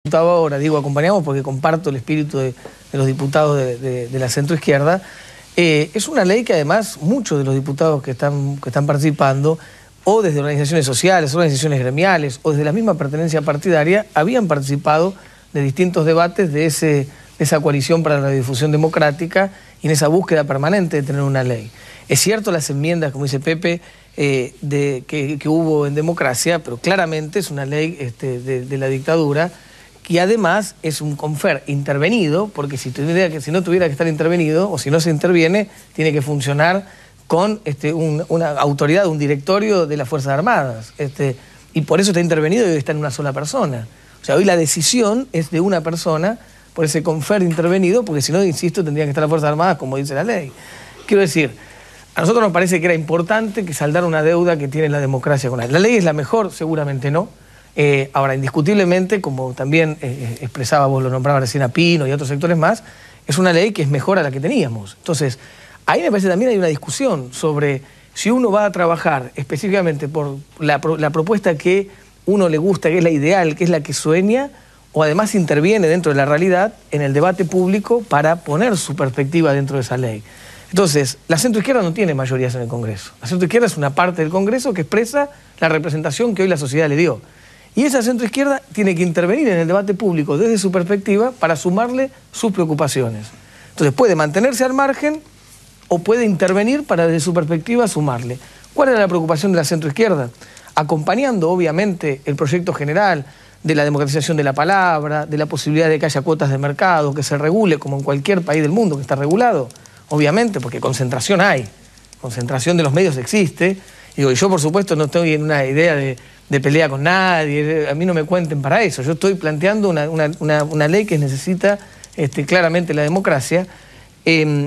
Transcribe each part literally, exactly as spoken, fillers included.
Diputado ahora, digo acompañamos porque comparto el espíritu de, de los diputados de, de, de la centroizquierda. Eh, es una ley que además muchos de los diputados que están, que están participando, o desde organizaciones sociales, organizaciones gremiales, o desde la misma pertenencia partidaria, habían participado de distintos debates de, ese, de esa coalición para la difusión democrática y en esa búsqueda permanente de tener una ley. Es cierto las enmiendas, como dice Pepe, eh, de, que, que hubo en democracia, pero claramente es una ley este, de, de la dictadura, que además es un confer intervenido, porque si, tuviera que, si no tuviera que estar intervenido, o si no se interviene, tiene que funcionar con este, un, una autoridad, un directorio de las Fuerzas Armadas. Este, y por eso está intervenido y está en una sola persona. O sea, hoy la decisión es de una persona por ese confer intervenido, porque si no, insisto, tendrían que estar las Fuerzas Armadas, como dice la ley. Quiero decir, a nosotros nos parece que era importante que saldara una deuda que tiene la democracia con la ley. ¿La ley es la mejor? Seguramente no. Eh, ahora, indiscutiblemente, como también eh, expresaba, vos lo nombraba recién a Pino y otros sectores más, es una ley que es mejor a la que teníamos. Entonces, ahí me parece también hay una discusión sobre si uno va a trabajar específicamente por la, la propuesta que uno le gusta, que es la ideal, que es la que sueña, o además interviene dentro de la realidad en el debate público para poner su perspectiva dentro de esa ley. Entonces, la centroizquierda no tiene mayorías en el Congreso. La centroizquierda es una parte del Congreso que expresa la representación que hoy la sociedad le dio. Y esa centroizquierda tiene que intervenir en el debate público desde su perspectiva para sumarle sus preocupaciones. Entonces puede mantenerse al margen o puede intervenir para desde su perspectiva sumarle. ¿Cuál era la preocupación de la centroizquierda? Acompañando obviamente el proyecto general de la democratización de la palabra, de la posibilidad de que haya cuotas de mercado, que se regule como en cualquier país del mundo que está regulado, obviamente, porque concentración hay, concentración de los medios existe. Y digo, yo por supuesto no estoy en una idea de... de pelea con nadie, a mí no me cuenten para eso. Yo estoy planteando una, una, una, una ley que necesita este, claramente la democracia, eh,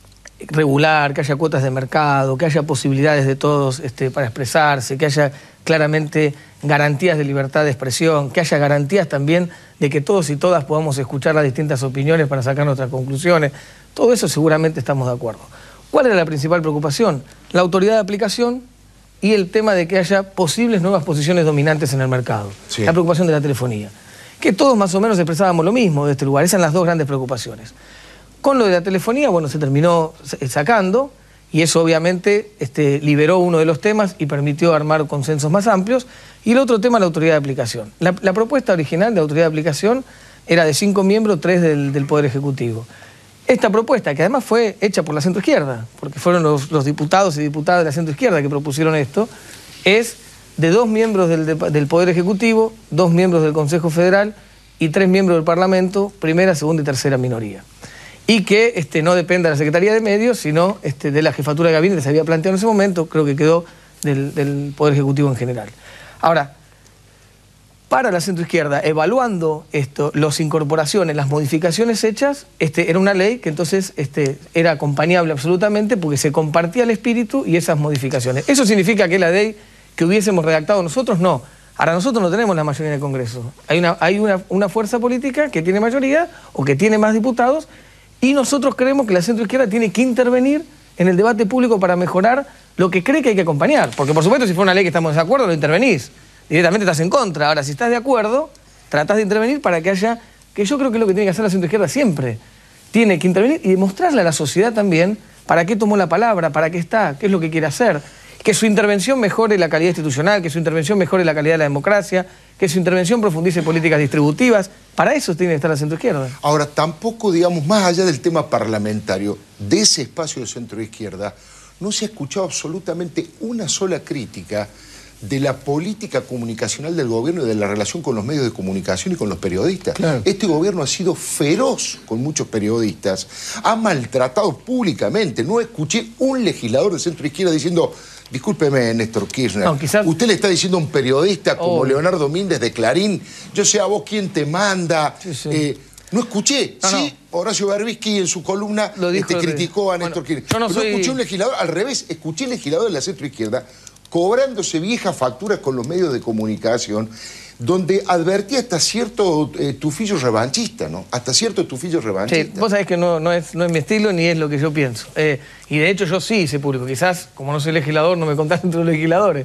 regular, que haya cuotas de mercado, que haya posibilidades de todos este, para expresarse, que haya claramente garantías de libertad de expresión, que haya garantías también de que todos y todas podamos escuchar las distintas opiniones para sacar nuestras conclusiones. Todo eso seguramente estamos de acuerdo. ¿Cuál era la principal preocupación? La autoridad de aplicación y el tema de que haya posibles nuevas posiciones dominantes en el mercado. Sí. La preocupación de la telefonía. Que todos más o menos expresábamos lo mismo de este lugar. Esas eran las dos grandes preocupaciones. Con lo de la telefonía, bueno, se terminó sacando y eso obviamente este, liberó uno de los temas y permitió armar consensos más amplios. Y el otro tema, la autoridad de aplicación. La, la propuesta original de autoridad de aplicación era de cinco miembros, tres del, del Poder Ejecutivo. Esta propuesta, que además fue hecha por la centroizquierda, porque fueron los, los diputados y diputadas de la centroizquierda que propusieron esto, es de dos miembros del, de, del Poder Ejecutivo, dos miembros del Consejo Federal y tres miembros del Parlamento, primera, segunda y tercera minoría. Y que este, no dependa de la Secretaría de Medios, sino este, de la Jefatura de Gabinete que se había planteado en ese momento, creo que quedó del, del Poder Ejecutivo en general. Ahora, para la centroizquierda, evaluando esto, las incorporaciones, las modificaciones hechas, este, era una ley que entonces este, era acompañable absolutamente porque se compartía el espíritu y esas modificaciones. ¿Eso significa que la ley que hubiésemos redactado nosotros? No. Ahora nosotros no tenemos la mayoría en el Congreso. Hay una, hay una, una fuerza política que tiene mayoría o que tiene más diputados y nosotros creemos que la centroizquierda tiene que intervenir en el debate público para mejorar lo que cree que hay que acompañar. Porque por supuesto si fuera una ley que estamos de acuerdo, lo intervenís. Directamente estás en contra. Ahora, si estás de acuerdo, tratás de intervenir para que haya... Que yo creo que es lo que tiene que hacer la centroizquierda siempre. Tiene que intervenir y demostrarle a la sociedad también para qué tomó la palabra, para qué está, qué es lo que quiere hacer. Que su intervención mejore la calidad institucional, que su intervención mejore la calidad de la democracia, que su intervención profundice políticas distributivas. Para eso tiene que estar la centroizquierda. Ahora, tampoco, digamos, más allá del tema parlamentario, de ese espacio de centroizquierda, no se ha escuchado absolutamente una sola crítica de la política comunicacional del gobierno y de la relación con los medios de comunicación y con los periodistas. Claro. Este gobierno ha sido feroz con muchos periodistas, ha maltratado públicamente. No escuché un legislador de centroizquierda diciendo, discúlpeme, Néstor Kirchner, no, quizás... usted le está diciendo a un periodista como oh. Leonardo Míndez de Clarín, yo sé a vos quién te manda... Sí, sí. Eh, no escuché, no, sí, no. Horacio Berbisky en su columna Lo dijo este, criticó a Néstor bueno, Kirchner. No, soy... no escuché un legislador, al revés, escuché legisladores de la centroizquierda cobrándose viejas facturas con los medios de comunicación, donde advertía hasta cierto eh, tufillo revanchista, ¿no? Hasta cierto tufillo revanchista. Sí, vos sabés que no, no, es, no es mi estilo ni es lo que yo pienso. Eh, y de hecho yo sí hice público. Quizás, como no soy legislador, no me contás entre los legisladores.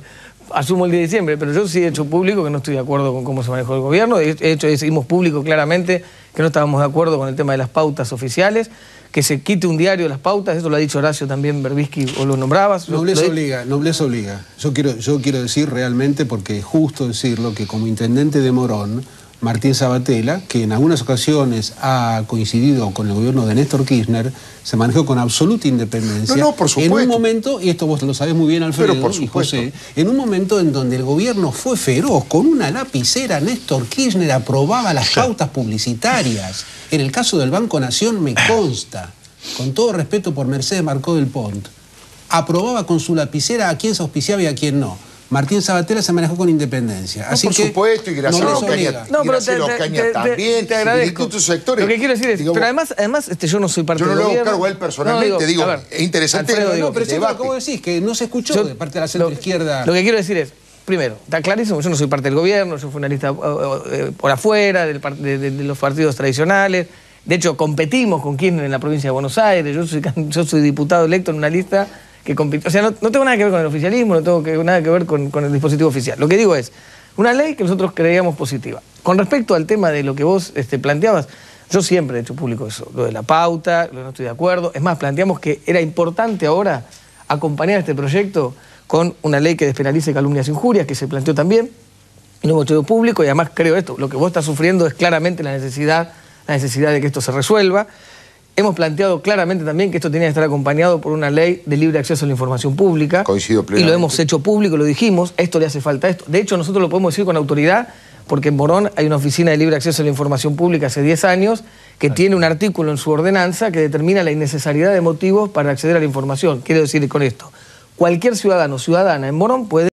asumo el diez de diciembre, pero yo sí he hecho público que no estoy de acuerdo con cómo se manejó el gobierno. De hecho, hicimos público claramente que no estábamos de acuerdo con el tema de las pautas oficiales, que se quite un diario de las pautas, eso lo ha dicho Horacio también, Berbisky, o lo nombrabas. Nobleza lo... obliga, nobleza obliga. Yo quiero, yo quiero decir realmente, porque es justo decirlo, que como intendente de Morón, Martín Sabatella, que en algunas ocasiones ha coincidido con el gobierno de Néstor Kirchner, se manejó con absoluta independencia. No, no, por supuesto. En un momento, y esto vos lo sabés muy bien, Alfredo Pero por y supuesto. José, en un momento en donde el gobierno fue feroz, con una lapicera, Néstor Kirchner aprobaba las pautas publicitarias. En el caso del Banco Nación me consta, con todo respeto por Mercedes Marcó del Pont, aprobaba con su lapicera a quién se auspiciaba y a quién no. Martín Sabatella se manejó con independencia. No, Así por que, supuesto, y Graciela no Ocaña, No, pero te, Graciela te, Ocaña te, también, te agradezco. y distintos sectores. Lo que quiero decir es, digamos, pero además, además este, yo no soy parte yo no del lo hago gobierno. cargo a él personalmente, No, digo, a ver, es interesante Alfredo, el digo, no, pero debate. eso, ¿cómo decís? Que no se escuchó Yo, de parte de la lo, centroizquierda. Lo que quiero decir es, primero, está clarísimo, yo no soy parte del gobierno, yo fui una lista uh, uh, por afuera del, de, de, de los partidos tradicionales. De hecho, competimos con Kirchner en la provincia de Buenos Aires. Yo soy, yo soy diputado electo en una lista que compitió. O sea, no, no tengo nada que ver con el oficialismo, no tengo que, nada que ver con, con el dispositivo oficial. Lo que digo es, una ley que nosotros creíamos positiva. Con respecto al tema de lo que vos este, planteabas, yo siempre he hecho público eso, lo de la pauta, lo que no estoy de acuerdo. Es más, planteamos que era importante ahora acompañar este proyecto con una ley que despenalice calumnias e injurias, que se planteó también, y lo hemos hecho público, y además creo esto, lo que vos estás sufriendo es claramente la necesidad, la necesidad de que esto se resuelva. Hemos planteado claramente también que esto tenía que estar acompañado por una ley de libre acceso a la información pública. Coincido Y plenamente. lo hemos hecho público, lo dijimos, a esto le hace falta esto. De hecho, nosotros lo podemos decir con autoridad, porque en Morón hay una oficina de libre acceso a la información pública hace diez años que tiene un artículo en su ordenanza que determina la innecesariedad de motivos para acceder a la información. Quiero decir con esto, cualquier ciudadano o ciudadana en Morón puede